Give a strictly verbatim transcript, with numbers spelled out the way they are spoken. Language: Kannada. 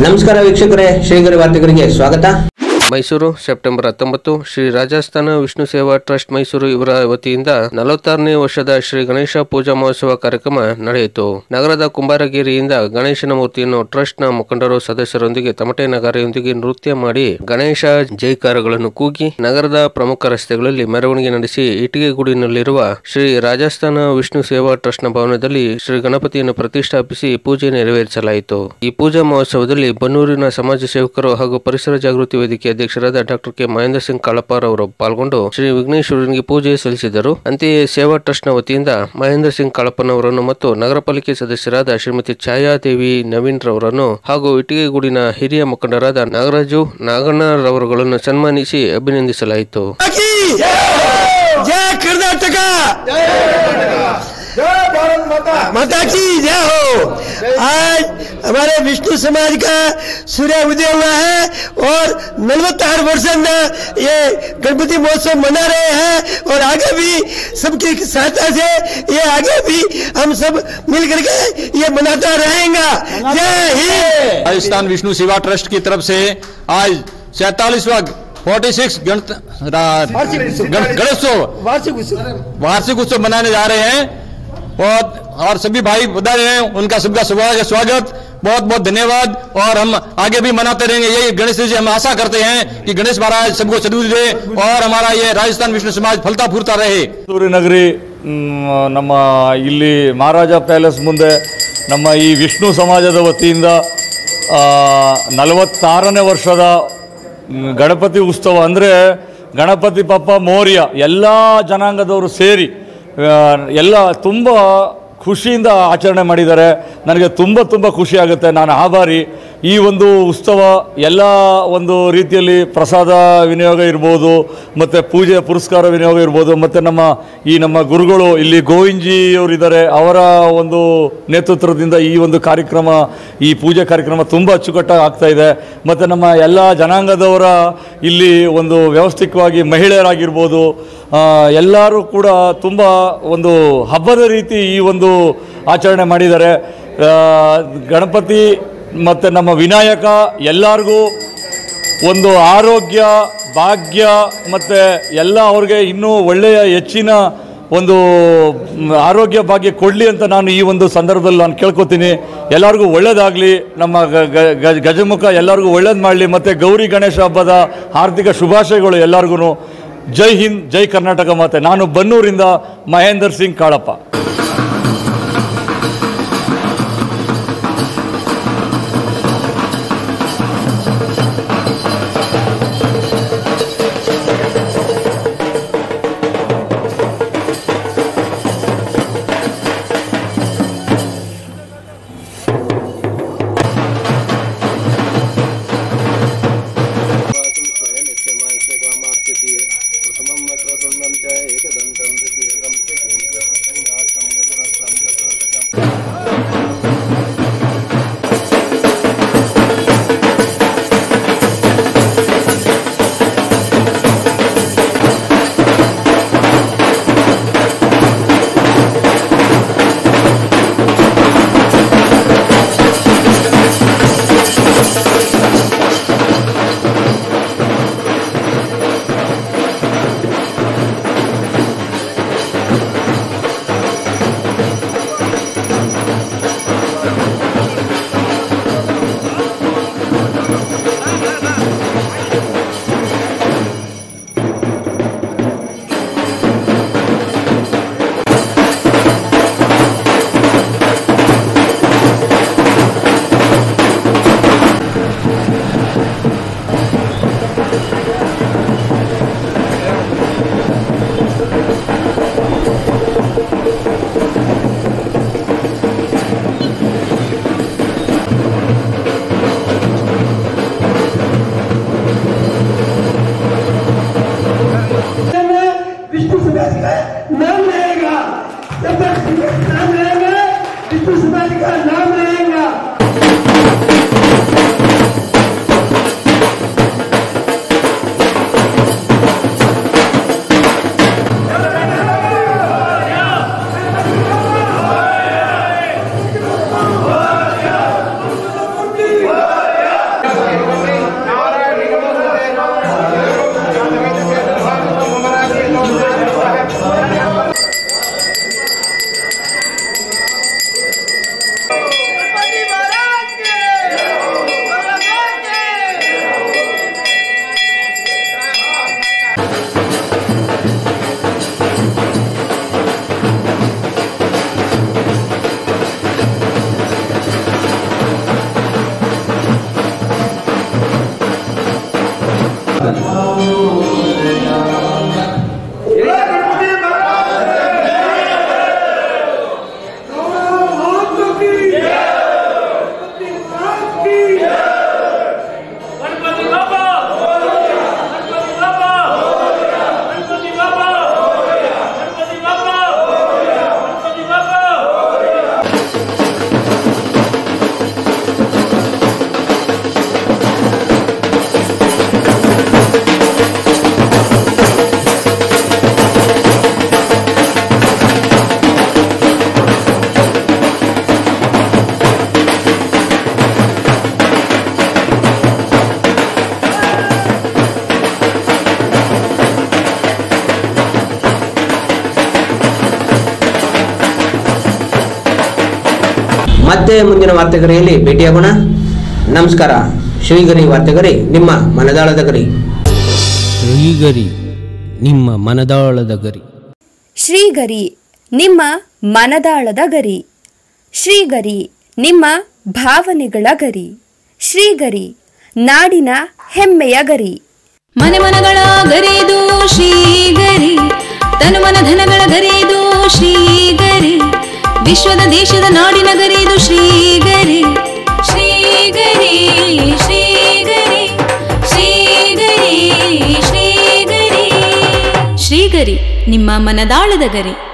ನಮಸ್ಕಾರ ವೀಕ್ಷಕರೇ, ಶ್ರೀಗರಿ ವಾರ್ತೆಗಳಿಗೆ ಸ್ವಾಗತ. ಮೈಸೂರು ಸೆಪ್ಟೆಂಬರ್ ಹತ್ತೊಂಬತ್ತು ಶ್ರೀ ರಾಜಸ್ಥಾನ ವಿಷ್ಣು ಸೇವಾ ಟ್ರಸ್ಟ್ ಮೈಸೂರು ಇವರ ವತಿಯಿಂದ ನಲವತ್ತಾರನೇ ವರ್ಷದ ಶ್ರೀ ಗಣೇಶ ಪೂಜಾ ಮಹೋತ್ಸವ ಕಾರ್ಯಕ್ರಮ ನಡೆಯಿತು. ನಗರದ ಕುಂಬಾರಗಿರಿಯಿಂದ ಗಣೇಶನ ಮೂರ್ತಿಯನ್ನು ಟ್ರಸ್ಟ್ನ ಮುಖಂಡರು ಸದಸ್ಯರೊಂದಿಗೆ ತಮಟೆ ನಗಾರಿಯೊಂದಿಗೆ ನೃತ್ಯ ಮಾಡಿ ಗಣೇಶ ಜೈಕಾರಗಳನ್ನು ಕೂಗಿ ನಗರದ ಪ್ರಮುಖ ರಸ್ತೆಗಳಲ್ಲಿ ಮೆರವಣಿಗೆ ನಡೆಸಿ ಇಟ್ಟಿಗೆಗೂಡಿನಲ್ಲಿರುವ ಶ್ರೀ ರಾಜಸ್ಥಾನ ವಿಷ್ಣು ಸೇವಾ ಟ್ರಸ್ಟ್ನ ಭವನದಲ್ಲಿ ಶ್ರೀ ಗಣಪತಿಯನ್ನು ಪ್ರತಿಷ್ಠಾಪಿಸಿ ಪೂಜೆ ನೆರವೇರಿಸಲಾಯಿತು. ಈ ಪೂಜಾ ಮಹೋತ್ಸವದಲ್ಲಿ ಬನ್ನೂರಿನ ಸಮಾಜ ಸೇವಕರು ಹಾಗೂ ಪರಿಸರ ಜಾಗೃತಿ ವೇದಿಕೆ ಅಧ್ಯಕ್ಷರಾದ ಡಾಕ್ಟರ್ ಕೆ ಮಹೇಂದ್ರ ಸಿಂಗ್ ಕಾಳಪಾರ್ ಅವರು ಪಾಲ್ಗೊಂಡು ಶ್ರೀ ವಿಘ್ನೇಶ್ವರನಿಗೆ ಪೂಜೆ ಸಲ್ಲಿಸಿದರು. ಅಂತೆಯೇ ಸೇವಾ ಟ್ರಸ್ಟ್ನ ವತಿಯಿಂದ ಮಹೇಂದ್ರ ಸಿಂಗ್ ಕಾಳಪ್ಪನವರನ್ನು ಮತ್ತು ನಗರ ಪಾಲಿಕೆ ಸದಸ್ಯರಾದ ಶ್ರೀಮತಿ ಛಾಯಾದೇವಿ ನವೀನ್ ರವರನ್ನು ಹಾಗೂ ಇಟ್ಟಿಗೆಗೂಡಿನ ಹಿರಿಯ ಮುಖಂಡರಾದ ನಾಗರಾಜು ನಾಗಣ್ಣ ರವರುಗಳನ್ನು ಸನ್ಮಾನಿಸಿ ಅಭಿನಂದಿಸಲಾಯಿತು. माता की जय हो। आज हमारे विष्णु समाज का सूर्य उदय हुआ है और नलवत्तार वर्ष ये गणपति महोत्सव मना रहे हैं और आगे भी सबकी सहायता से ये आगे भी हम सब मिल करके ये मनाता रहेंगे। जय हिंद। राजस्थान विष्णु सेवा ट्रस्ट की तरफ से आज सैतालीसवां फोर्टी सिक्स गणेशोत्सव वार्षिक उत्सव मनाने जा रहे हैं और और सभी भाई बधाई हैं, उनका सबका स्वागत, बहुत बहुत धन्यवाद। और हम आगे भी मनाते रहेंगे। यही गणेश जी हम आशा करते हैं कि गणेश महाराज सबको सद्बुद्धि दे और हमारा ये राजस्थान विष्णु समाज फलता फूर्ता रहे। ನಗರಿ ನಮ್ಮ ಇಲ್ಲಿ ಮಹಾರಾಜ ಪ್ಯಾಲೇಸ್ ಮುಂದೆ ನಮ್ಮ ಈ ವಿಷ್ಣು ಸಮಾಜದ ವತಿಯಿಂದ ನಲವತ್ತಾರನೇ ವರ್ಷದ ಗಣಪತಿ ಉತ್ಸವ ಅಂದರೆ ಗಣಪತಿ ಪಪ್ಪ ಮೋರ್ಯ ಎಲ್ಲ ಜನಾಂಗದವರು ಸೇರಿ ಎಲ್ಲ ತುಂಬ ಖುಷಿಯಿಂದ ಆಚರಣೆ ಮಾಡಿದ್ದಾರೆ. ನನಗೆ ತುಂಬ ತುಂಬ ಖುಷಿ ಆಗುತ್ತೆ. ನಾನು ಆಭಾರಿ. ಈ ಒಂದು ಉತ್ಸವ ಎಲ್ಲ ಒಂದು ರೀತಿಯಲ್ಲಿ ಪ್ರಸಾದ ವಿನಿಯೋಗ ಇರ್ಬೋದು, ಮತ್ತು ಪೂಜೆ ಪುರಸ್ಕಾರ ವಿನಿಯೋಗ ಇರ್ಬೋದು, ಮತ್ತು ನಮ್ಮ ಈ ನಮ್ಮ ಗುರುಗಳು ಇಲ್ಲಿ ಗೋವಿಂಜಿಯವರಿದ್ದಾರೆ, ಅವರ ಒಂದು ನೇತೃತ್ವದಿಂದ ಈ ಒಂದು ಕಾರ್ಯಕ್ರಮ, ಈ ಪೂಜೆ ಕಾರ್ಯಕ್ರಮ ತುಂಬ ಅಚ್ಚುಕಟ್ಟಾಗಿ ಆಗ್ತಾಯಿದೆ. ಮತ್ತು ನಮ್ಮ ಎಲ್ಲ ಜನಾಂಗದವರ ಇಲ್ಲಿ ಒಂದು ವ್ಯವಸ್ಥಿತವಾಗಿ ಮಹಿಳೆಯರಾಗಿರ್ಬೋದು ಎಲ್ಲರೂ ಕೂಡ ತುಂಬ ಒಂದು ಹಬ್ಬದ ರೀತಿ ಈ ಒಂದು ಆಚರಣೆ ಮಾಡಿದ್ದಾರೆ. ಗಣಪತಿ ಮತ್ತು ನಮ್ಮ ವಿನಾಯಕ ಎಲ್ಲರಿಗೂ ಒಂದು ಆರೋಗ್ಯ ಭಾಗ್ಯ ಮತ್ತು ಎಲ್ಲ ಅವ್ರಿಗೆ ಇನ್ನೂ ಒಳ್ಳೆಯ ಹೆಚ್ಚಿನ ಒಂದು ಆರೋಗ್ಯ ಭಾಗ್ಯ ಕೊಡಲಿ ಅಂತ ನಾನು ಈ ಒಂದು ಸಂದರ್ಭದಲ್ಲಿ ನಾನು ಕೇಳ್ಕೊತೀನಿ. ಎಲ್ಲರಿಗೂ ಒಳ್ಳೇದಾಗಲಿ, ನಮ್ಮ ಗಜಮುಖ ಎಲ್ಲರಿಗೂ ಒಳ್ಳೇದು ಮಾಡಲಿ. ಮತ್ತು ಗೌರಿ ಗಣೇಶ ಹಬ್ಬದ ಹಾರ್ದಿಕ ಶುಭಾಶಯಗಳು ಎಲ್ಲರಿಗೂ. ಜೈ ಹಿಂದ್, ಜೈ ಕರ್ನಾಟಕ ಮಾತೆ. ನಾನು ಬನ್ನೂರಿಂದ ಮಹೇಂದ್ರ ಸಿಂಗ್ ಕಾಳಪ್ಪ. ಮತ್ತೆ ಮುಂದಿನ ವಾರ್ತೆಗರಿಯಲ್ಲಿ ಭೇಟಿಯಾಗೋಣ. ನಮಸ್ಕಾರ. ಶ್ರೀಗರಿ ವಾರ್ತೆಗರಿ, ನಿಮ್ಮ ಮನದಾಳದ ಗರಿ. ಶ್ರೀಗರಿ, ನಿಮ್ಮ ಮನದಾಳದ ಗರಿ. ಶ್ರೀಗರಿ, ನಿಮ್ಮ ಮನದಾಳದ ಗರಿ. ಶ್ರೀಗರಿ, ನಿಮ್ಮ ಭಾವನೆಗಳ ಗರಿ. ಶ್ರೀಗರಿ, ನಾಡಿನ ಹೆಮ್ಮೆಯ ಗರಿ. ಮನೆ ಮನಗಳ ಗರಿದು ಶ್ರೀಗರಿ, ತನು ಮನ ಧನಗಳ ಗರಿದು ಶ್ರೀಗರಿ, ವಿಶ್ವದ ದೇಶದ ನಾಡಿನ ಗರಿದು ಶ್ರೀಗರಿ. ಶ್ರೀಗರಿ ಶ್ರೀಗರಿ ಶ್ರೀಗರಿ ಶ್ರೀಗರಿ ಶ್ರೀಗರಿ, ನಿಮ್ಮ ಮನದಾಳದ ಗರಿ.